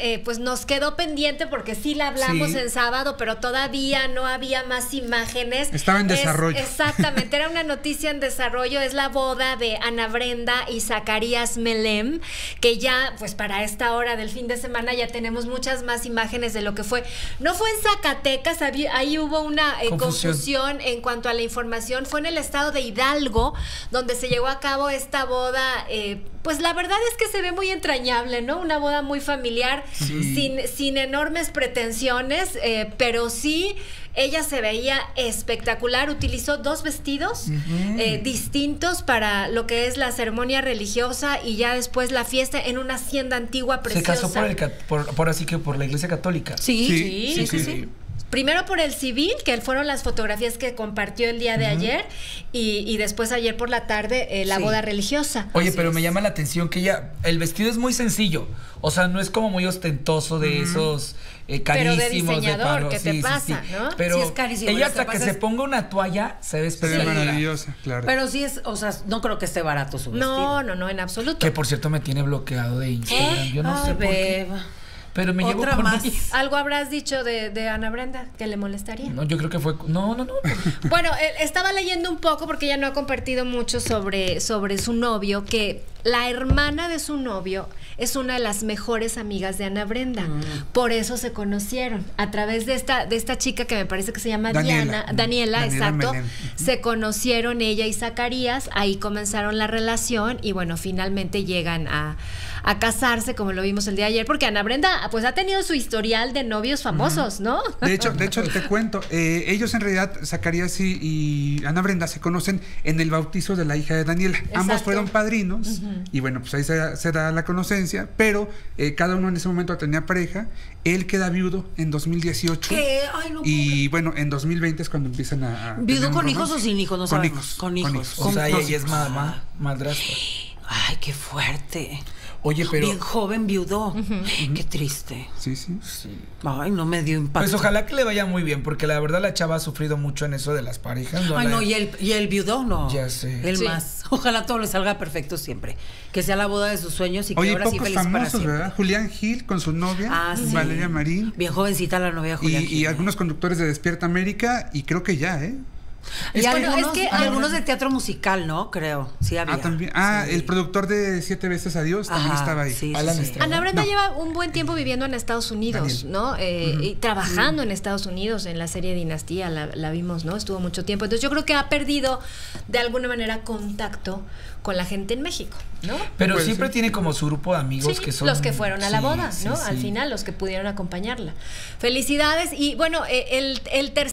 pues nos quedó pendiente porque sí la hablamos en sábado, pero todavía no había más imágenes. Estaba en desarrollo. Exactamente, era una noticia en desarrollo. Es la boda de Ana Brenda y Zacarías Melem, que ya, pues para esta hora del fin de semana ya tenemos muchas más imágenes de lo que fue. No fue en Zacatecas, ahí hubo una confusión en cuanto a la información. Fue en el estado de Hidalgo, donde se llevó a cabo esta boda. Pues la verdad es que se ve muy entrañable, ¿no? Una boda muy familiar, sin enormes pretensiones, pero sí, ella se veía espectacular. Utilizó 2 vestidos distintos para lo que es la ceremonia religiosa y ya después la fiesta en una hacienda antigua preciosa. Se casó por así que por la Iglesia Católica. Sí. Primero por el civil, que fueron las fotografías que compartió el día de ayer, y después ayer por la tarde la boda religiosa. Oye, pero me llama la atención que el vestido es muy sencillo, o sea, no es como muy ostentoso de esos carísimos. Pero de diseñador, ¿qué te pasa, no? Pero es carísimo, ella hasta que se ponga una toalla se ve espectacular. Maravillosa, claro. Pero sí es, o sea, no creo que esté barato su vestido. No, en absoluto. Que por cierto me tiene bloqueado de Instagram, yo no sé por qué. Pero me llevo con más. ¿Algo habrás dicho de Ana Brenda que le molestaría? No, yo creo que fue... No. Bueno, estaba leyendo un poco porque ella no ha compartido mucho sobre su novio, que la hermana de su novio es una de las mejores amigas de Ana Brenda. Por eso se conocieron. A través de esta chica que me parece que se llama Daniela, exacto. Melem. Se conocieron ella y Zacarías, ahí comenzaron la relación y bueno, finalmente llegan a casarse, como lo vimos el día de ayer, porque Ana Brenda pues ha tenido su historial de novios famosos, ¿no? De hecho te cuento, ellos en realidad, Zacarías y Ana Brenda, se conocen en el bautizo de la hija de Daniela. Exacto. Ambos fueron padrinos y bueno, pues ahí se da la conocencia, pero cada uno en ese momento tenía pareja. Él queda viudo en 2018. ¿Qué? Ay, no. Y bueno, en 2020 es cuando empiezan a ¿viudo con hijos o sin hijos? No sabemos. Con hijos. O sea, ella es madrastra. Ay, qué fuerte. Oye, pero... Bien joven viudo. Qué triste. Sí. Ay, no me dio impacto. Pues ojalá que le vaya muy bien, porque la verdad la chava ha sufrido mucho en eso de las parejas. Ay, no, y el viudo, no. Ya sé. El más. Ojalá todo le salga perfecto siempre. Que sea la boda de sus sueños y que ahora sí feliz para siempre. ¿Verdad? Julián Gil con su novia, Valeria Marín. Bien jovencita la novia de Julián Gil. Y algunos conductores de Despierta América, y creo que ya, Y algunos de teatro musical, ¿no? Creo. Sí había. También. El productor de 7 veces Adiós también estaba ahí. Sí. Ana Brenda lleva un buen tiempo viviendo en Estados Unidos, ¿no? Y trabajando en Estados Unidos en la serie Dinastía, la vimos, ¿no? Estuvo mucho tiempo. Entonces yo creo que ha perdido de alguna manera contacto con la gente en México, ¿no? Pero pues siempre tiene como su grupo de amigos que son... los que fueron a la boda, ¿no? Al final, los que pudieron acompañarla. Felicidades. Y bueno, el tercer